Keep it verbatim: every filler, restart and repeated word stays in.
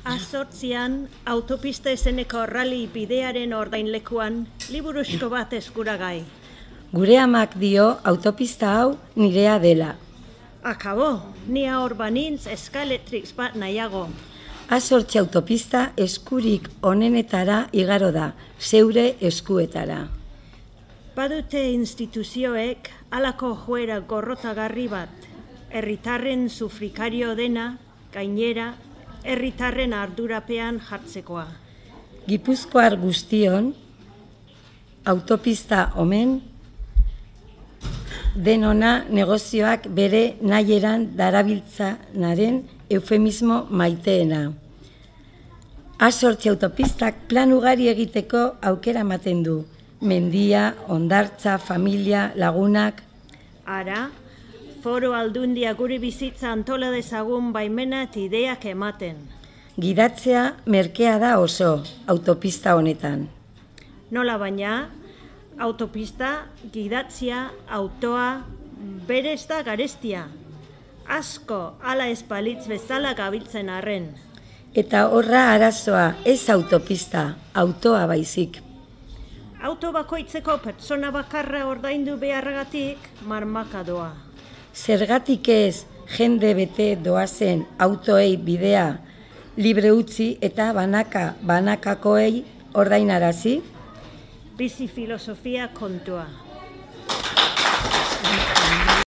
Azortzian, autopista izeneko rally bidearen ordainlekuan, liburusko bat eskuragai. Gure amak dio autopista hau nirea dela. Akabo, ni hor banintz eskaletrix bat nahiago. Azortzi autopista eskurik onenetara igaro da, zeure eskuetara. Badute instituzioek halako joera gorrotagarri bat, herritarren sufrikario dena, gainera, herritarren ardurapean jartzekoa. Gipuzkoar guztion, autopista omen, denona negozioak bere nahieran darabiltzanaren eufemismo maiteena. Azortzi autopistak plan ugari egiteko aukera ematen du. Mendia, hondartza, familia, lagunak. Ara, Foro Aldundia gure bizitza antola dezagun baimena eta ideak ematen. Gidatzea merkea da oso autopista honetan. Nola baina, autopista, gidatzia, autoa, berez da garestia. Asko ala espalitz bezala gabiltzen arren. Eta horra arazoa ez autopista, autoa baizik. Auto bakoitzeko pertsona bakarra ordaindu beharragatik marmaka doa. Zergatik ez jende bete doazen autoei bidea libre utzi eta banaka banakakoei ordainarazi? Bizi filosofia kontua.